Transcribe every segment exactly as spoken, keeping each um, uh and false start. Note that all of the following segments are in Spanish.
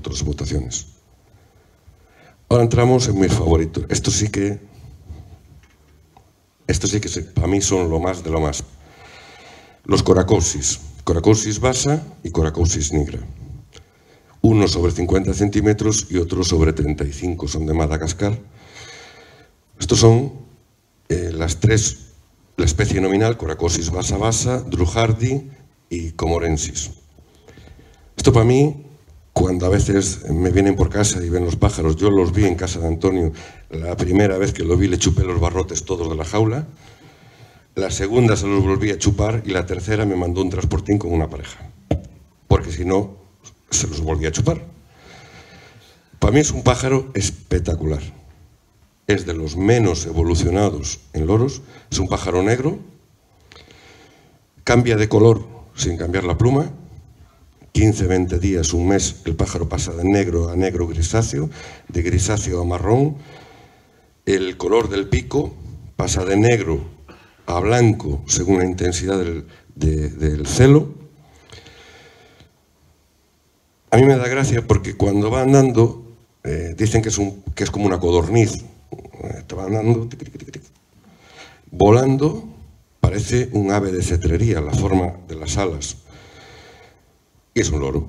otras mutaciones. Ahora entramos en mis favoritos. Esto sí que, esto sí que para mí son lo más de lo más. Los Coracosis, Coracosis basa y Coracosis nigra. Uno sobre cincuenta centímetros y otro sobre treinta y cinco, son de Madagascar. Estos son eh, las tres, la especie nominal, Coracosis basa basa, druhardi y comorensis. Esto para mí, cuando a veces me vienen por casa y ven los pájaros, yo los vi en casa de Antonio, la primera vez que lo vi le chupé los barrotes todos de la jaula, la segunda se los volví a chupar y la tercera me mandó un transportín con una pareja, porque si no, se los volvía a chupar. Para mí es un pájaro espectacular. Es de los menos evolucionados en loros. Es un pájaro negro. Cambia de color sin cambiar la pluma. quince, veinte días, un mes, el pájaro pasa de negro a negro grisáceo, de grisáceo a marrón. El color del pico pasa de negro a blanco según la intensidad del, de, del celo. A mí me da gracia porque cuando va andando, eh, dicen que es, un, que es como una codorniz. Eh, te va andando, tic, tic, tic, tic. Volando, parece un ave de cetrería, la forma de las alas. Y es un loro.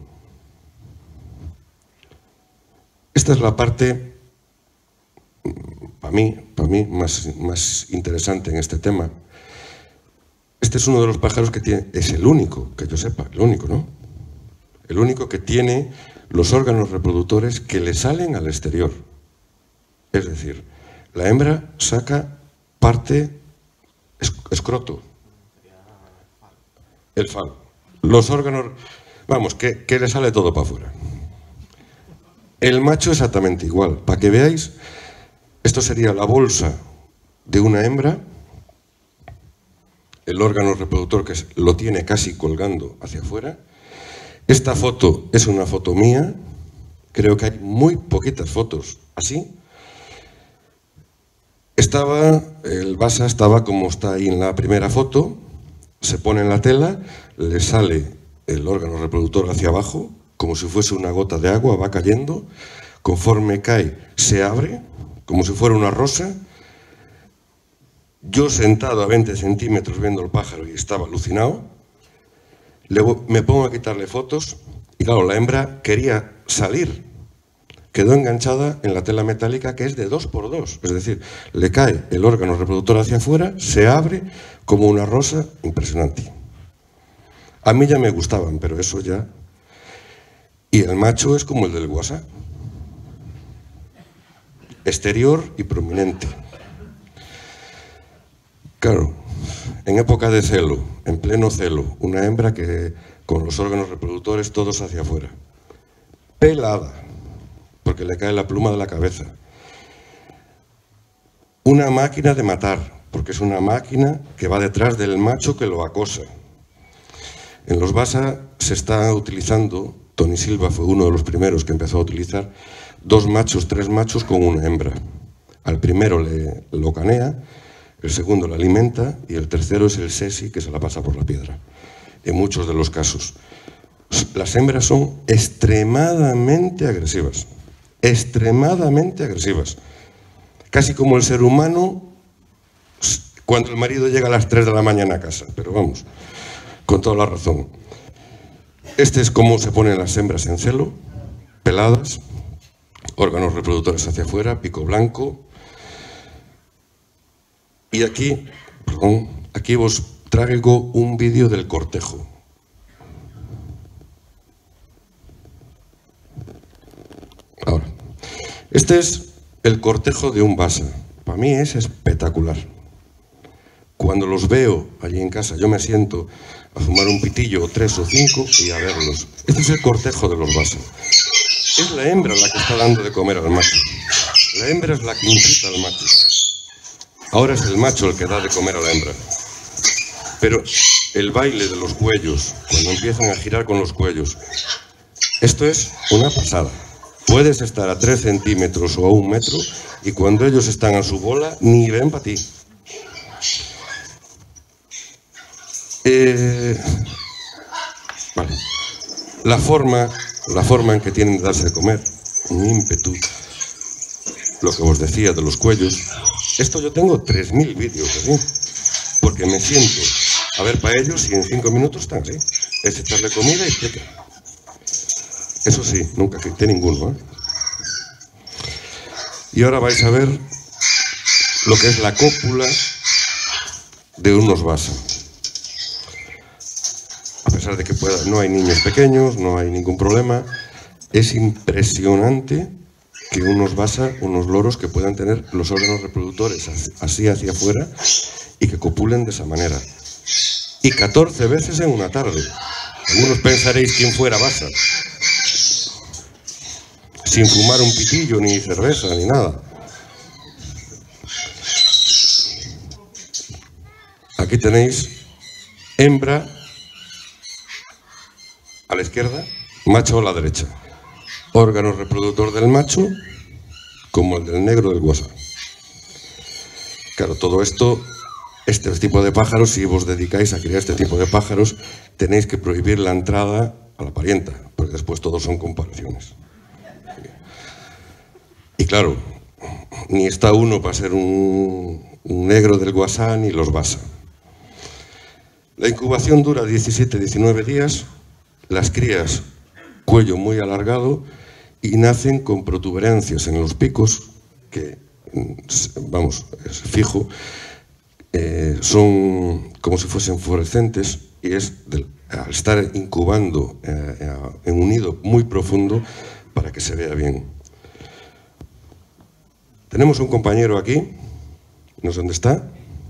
Esta es la parte, para mí, para mí más, más interesante en este tema. Este es uno de los pájaros que tiene, es el único, que yo sepa, el único, ¿no? El único que tiene los órganos reproductores que le salen al exterior. Es decir, la hembra saca parte escroto, el falo. Los órganos, vamos, que, que le sale todo para afuera. El macho exactamente igual. Para que veáis, esto sería la bolsa de una hembra, el órgano reproductor que lo tiene casi colgando hacia afuera. Esta foto es una foto mía, creo que hay muy poquitas fotos así. Estaba, el basa estaba como está ahí en la primera foto, se pone en la tela, le sale el órgano reproductor hacia abajo, como si fuese una gota de agua, va cayendo, conforme cae se abre, como si fuera una rosa. Yo sentado a veinte centímetros viendo el pájaro y estaba alucinado. Luego me pongo a quitarle fotos y claro, la hembra quería salir. Quedó enganchada en la tela metálica que es de dos por dos. Es decir, le cae el órgano reproductor hacia afuera, se abre como una rosa, impresionante. A mí ya me gustaban, pero eso ya... Y el macho es como el del WhatsApp. Exterior y prominente. Claro, en época de celo, en pleno celo, una hembra que con los órganos reproductores todos hacia afuera. Pelada, porque le cae la pluma de la cabeza. Una máquina de matar, porque es una máquina que va detrás del macho que lo acosa. En los basa se está utilizando, Tony Silva fue uno de los primeros que empezó a utilizar, dos machos, tres machos con una hembra. Al primero le lo canea, el segundo lo alimenta y el tercero es el sesi que se la pasa por la piedra. En muchos de los casos. Las hembras son extremadamente agresivas. Extremadamente agresivas. Casi como el ser humano cuando el marido llega a las tres de la mañana a casa. Pero vamos, con toda la razón. Este es cómo se ponen las hembras en celo, peladas, órganos reproductores hacia afuera, pico blanco. Y aquí, perdón, aquí os traigo un vídeo del cortejo. Ahora, este es el cortejo de un basa. Para mí es espectacular. Cuando los veo allí en casa, yo me siento a fumar un pitillo, o tres o cinco, y a verlos. Este es el cortejo de los basa. Es la hembra la que está dando de comer al macho. La hembra es la que incita al macho. Ahora es el macho el que da de comer a la hembra. Pero el baile de los cuellos, cuando empiezan a girar con los cuellos, esto es una pasada. Puedes estar a tres centímetros o a un metro y cuando ellos están a su bola, ni ven para ti. Eh, vale. La forma la forma en que tienen de darse de comer, un ímpetu, lo que os decía de los cuellos. Esto yo tengo tres mil vídeos así, porque me siento a ver para ellos y en cinco minutos están así. Es echarle comida y quieta. Eso sí, nunca quité ninguno, ¿eh? Y ahora vais a ver lo que es la cópula de unos Basa. A pesar de que pueda, no hay niños pequeños, no hay ningún problema, es impresionante que unos Basa, unos loros que puedan tener los órganos reproductores así hacia afuera y que copulen de esa manera. Y catorce veces en una tarde. Algunos pensaréis quién fuera Basa. Sin fumar un pitillo, ni cerveza, ni nada. Aquí tenéis hembra a la izquierda, macho a la derecha. Órgano reproductor del macho, como el del negro del guasá. Claro, todo esto, este tipo de pájaros, si vos dedicáis a criar este tipo de pájaros, tenéis que prohibir la entrada a la parienta, porque después todos son comparaciones. Y claro, ni está uno para ser un, un negro del guasá ni los Basa. La incubación dura diecisiete a diecinueve días, las crías cuello muy alargado y nacen con protuberancias en los picos que, vamos, es fijo, eh, son como si fuesen fluorescentes y es del, al estar incubando eh, en un nido muy profundo para que se vea bien. Tenemos un compañero aquí, no sé dónde está,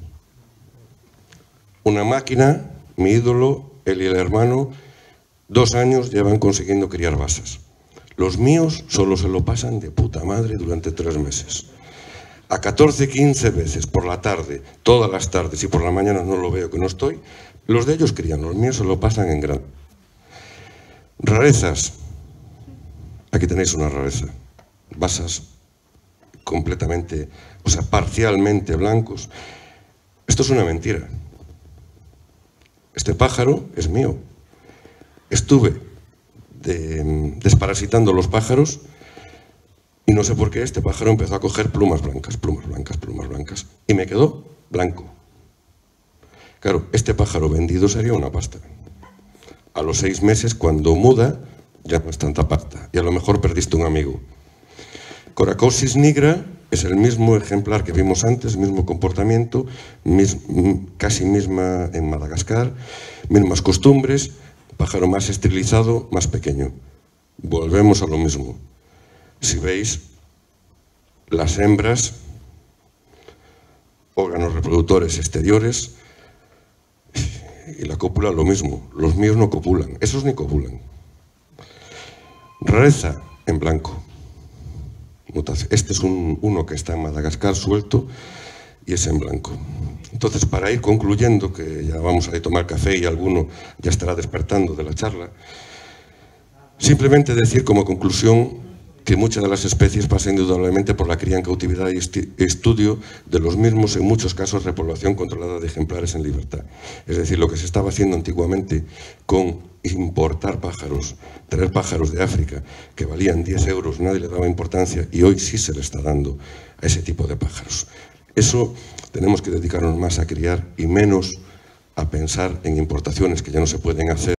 una máquina, mi ídolo, él y el hermano, dos años llevan consiguiendo criar basas. Los míos solo se lo pasan de puta madre durante tres meses. A catorce, quince veces por la tarde, todas las tardes y por la mañana no lo veo que no estoy, los de ellos crían, los míos se lo pasan en grande. Rarezas, aquí tenéis una rareza, basas completamente, o sea, parcialmente blancos. Esto es una mentira. Este pájaro es mío. Estuve de, desparasitando los pájaros y no sé por qué este pájaro empezó a coger plumas blancas, plumas blancas, plumas blancas, y me quedó blanco. Claro, este pájaro vendido sería una pasta. A los seis meses, cuando muda, ya no es tanta pasta, y a lo mejor perdiste un amigo. Coracosis nigra es el mismo ejemplar que vimos antes, mismo comportamiento, mis, casi misma en Madagascar, mismas costumbres, pájaro más esterilizado, más pequeño. Volvemos a lo mismo. Si veis, las hembras, órganos reproductores exteriores, y la cópula lo mismo. Los míos no copulan, esos ni copulan. Rareza en blanco. Este es un, uno que está en Madagascar suelto y es en blanco. Entonces, para ir concluyendo, que ya vamos a ir a tomar café y alguno ya estará despertando de la charla, simplemente decir como conclusión que muchas de las especies pasan indudablemente por la cría en cautividad y estudio de los mismos, en muchos casos, repoblación controlada de ejemplares en libertad. Es decir, lo que se estaba haciendo antiguamente con importar pájaros, traer pájaros de África que valían diez euros, nadie le daba importancia, y hoy sí se le está dando a ese tipo de pájaros. Eso tenemos que dedicarnos más a criar y menos a pensar en importaciones que ya no se pueden hacer.